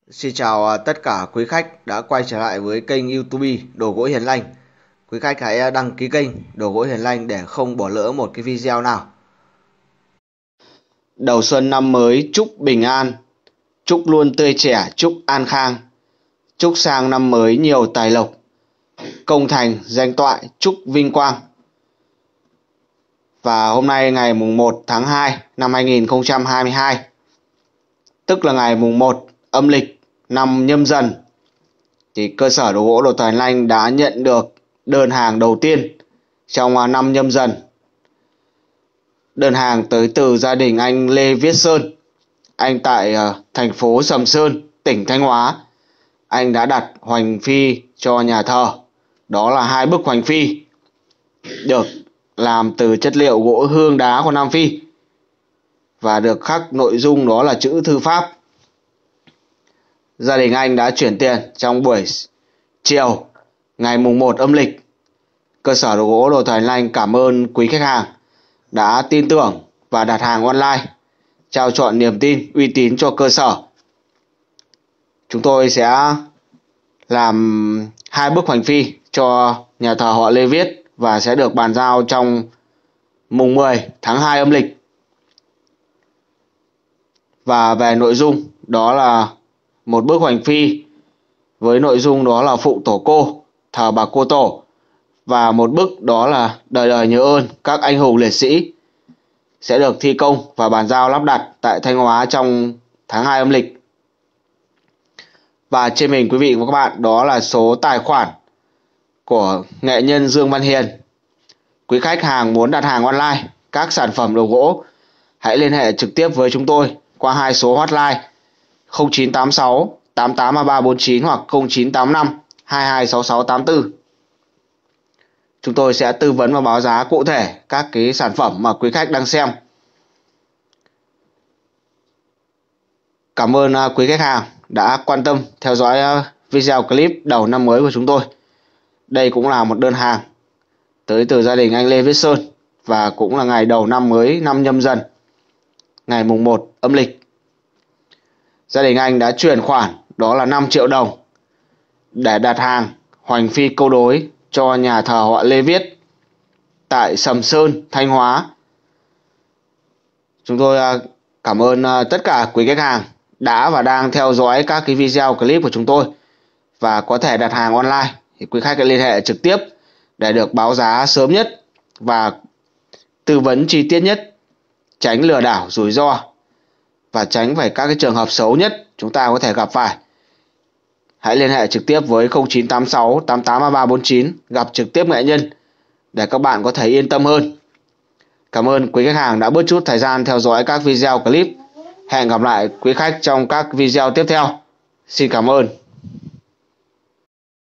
Xin chào tất cả quý khách đã quay trở lại với kênh YouTube Đồ Gỗ Hiền Lành. Quý khách hãy đăng ký kênh Đồ Gỗ Hiền Lành để không bỏ lỡ một cái video nào. Đầu xuân năm mới chúc bình an, chúc luôn tươi trẻ, chúc an khang, chúc sang năm mới nhiều tài lộc, công thành danh toại, chúc vinh quang. Và hôm nay ngày mùng 1 tháng 2 năm 2022, tức là ngày mùng 1 âm lịch năm Nhâm Dần, thì cơ sở đồ gỗ Đồ Tài Lanh đã nhận được đơn hàng đầu tiên trong năm Nhâm Dần. Đơn hàng tới từ gia đình anh Lê Viết Sơn. Anh tại thành phố Sầm Sơn, tỉnh Thanh Hóa. Anh đã đặt hoành phi cho nhà thờ. Đó là 2 bức hoành phi được làm từ chất liệu gỗ hương đá của Nam Phi và được khắc nội dung đó là chữ thư pháp. Gia đình anh đã chuyển tiền trong buổi chiều ngày mùng 1 âm lịch. Cơ sở đồ gỗ Đồ Tài Lanh cảm ơn quý khách hàng đã tin tưởng và đặt hàng online, trao trọn niềm tin, uy tín cho cơ sở. Chúng tôi sẽ làm 2 bức hoành phi cho nhà thờ họ Lê Viết và sẽ được bàn giao trong mùng 10 tháng 2 âm lịch. Và về nội dung, đó là một bức hoành phi với nội dung đó là phụ tổ cô, thờ bà cô tổ, và một bức đó là đời đời nhớ ơn các anh hùng liệt sĩ, sẽ được thi công và bàn giao lắp đặt tại Thanh Hóa trong tháng 2 âm lịch. Và trên mình quý vị và các bạn, đó là số tài khoản của nghệ nhân Dương Văn Hiền. Quý khách hàng muốn đặt hàng online các sản phẩm đồ gỗ, hãy liên hệ trực tiếp với chúng tôi qua 2 số hotline 0986 883349 hoặc 0985 226684. Chúng tôi sẽ tư vấn và báo giá cụ thể các cái sản phẩm mà quý khách đang xem. Cảm ơn quý khách hàng đã quan tâm theo dõi video clip đầu năm mới của chúng tôi. Đây cũng là một đơn hàng tới từ gia đình anh Lê Viết Sơn và cũng là ngày đầu năm mới năm Nhâm Dần, ngày mùng 1 âm lịch. Gia đình anh đã chuyển khoản đó là 5 triệu đồng để đặt hàng hoành phi câu đối cho nhà thờ họ Lê Viết tại Sầm Sơn, Thanh Hóa. Chúng tôi cảm ơn tất cả quý khách hàng đã và đang theo dõi các cái video clip của chúng tôi và có thể đặt hàng online. Thì quý khách hãy liên hệ trực tiếp để được báo giá sớm nhất và tư vấn chi tiết nhất, tránh lừa đảo rủi ro và tránh phải các cái trường hợp xấu nhất chúng ta có thể gặp phải. Hãy liên hệ trực tiếp với 0986 883349 gặp trực tiếp nghệ nhân để các bạn có thể yên tâm hơn. Cảm ơn quý khách hàng đã bớt chút thời gian theo dõi các video clip. Hẹn gặp lại quý khách trong các video tiếp theo. Xin cảm ơn.